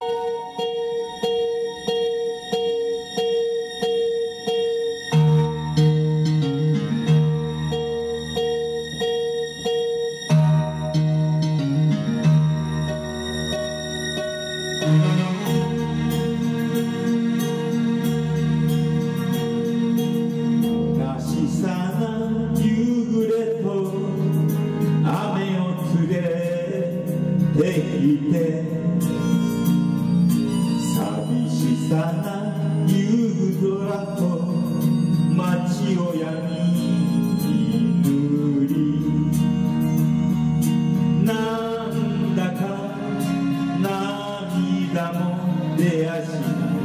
寂しさな夕空と街を闇塗り、なんだか涙も出やし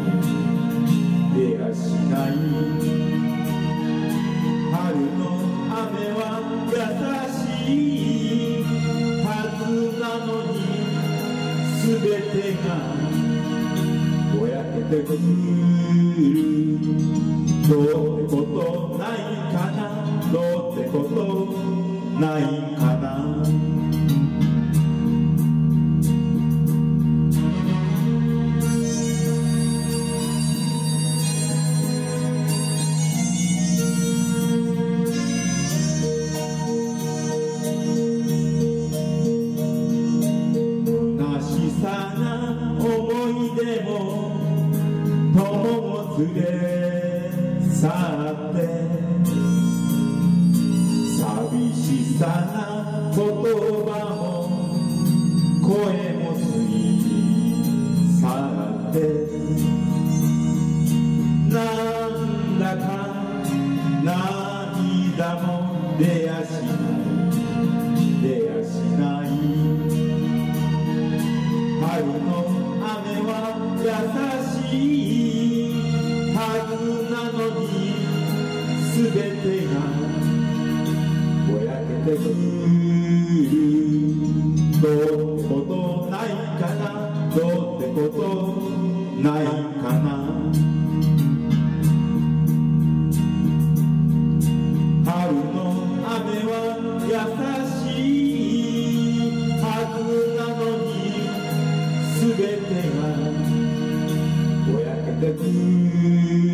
ない春の雨は優しいはずなのにすべてがぼやけてくる。どうってことないかな、どうってことないかな。でも友も連れ去って寂しさな言葉も声も過ぎ去ってなんだか涙も出やしない春の雨は優しいはずなのにすべてがぼやけてくる。どうってことないかな、どうってことないかな。春の雨は優しいはずなのにすべてがぼやけてくる。